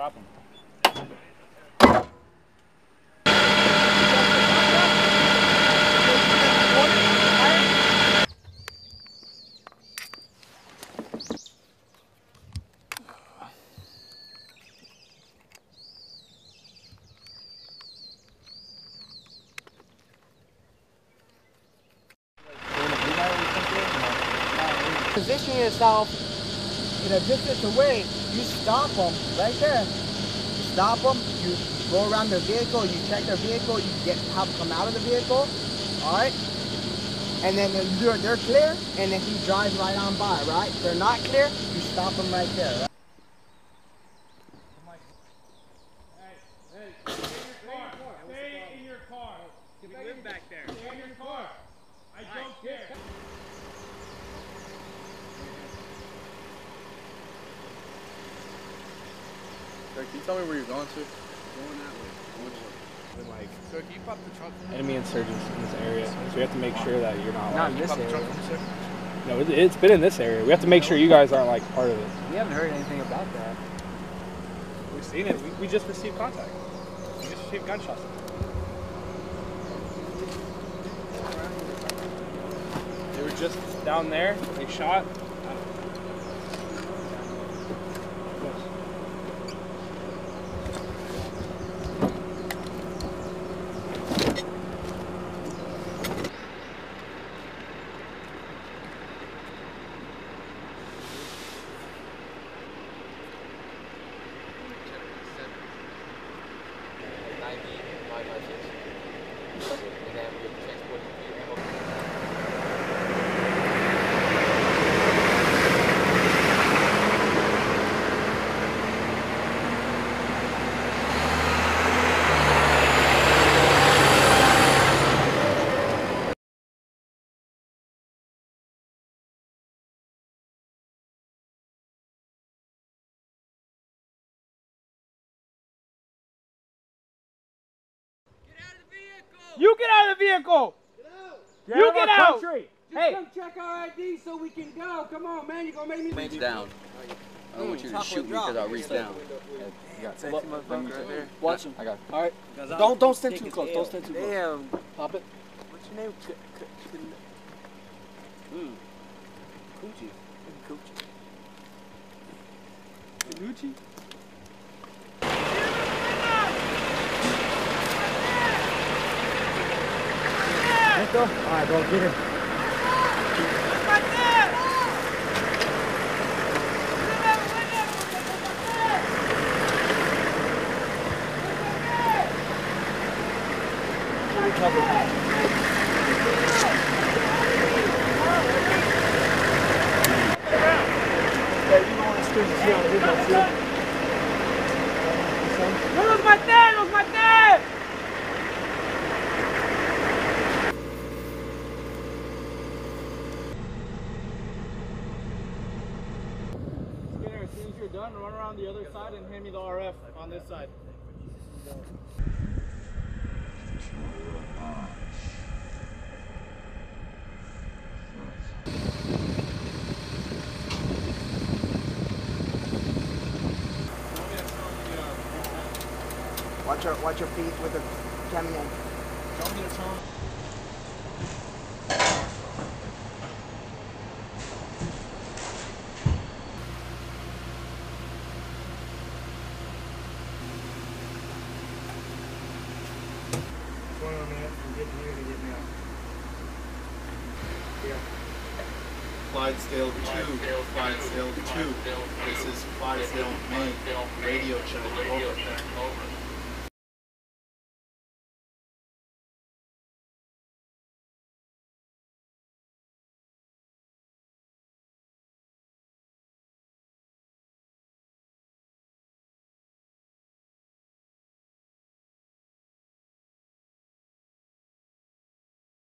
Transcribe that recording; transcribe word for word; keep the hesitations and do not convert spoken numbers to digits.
Stop him. Position yourself in a distance away, you stop them right there. You stop them, you go around the vehicle, you check the vehicle, you get have them come out of the vehicle, all right? And then they're, they're clear, and then he drives right on by, right? If they're not clear, you stop them right there, right? Hey, hey, stay in your car. Stay in your car. We live back there. Stay in your car. I don't care. Sir, can you tell me where you're going to? Going that way. Which way? Like, sir, can you pop the trunk? Enemy insurgents in this area, so we have to make sure that you're not. Not like, in this area. Trunk, sir? No, it, it's been in this area. We have to make sure you guys aren't like part of it. We haven't heard anything about that. We've seen it. We, we just received contact. We just received gunshots. They were just down there. They shot. You get out of the vehicle! Get out! Get you out get out! Country. Just hey! Come check our I D so we can go. Come on, man. You're going to make me... Reach down. I don't want you to shoot me because I reach down. You got sexy motherfucker right there. Watch him. I got it. All right. Don't don't stand too close. Don't stand too close. Damn. Pop it. What's your name? Mm. Coochie. Coochie. Gucci. Let's go. All right, bro, get him. ¡Los maté! ¡Los maté! Skinner, as soon as you're done, run around the other side and hand me the R F on this side. Watch your, watch your feet with the camion. Don't get a song. One more minute. I'm getting here to get me out. Here. Clydesdale two. Clydesdale two. This is Clydesdale main radio check. Over.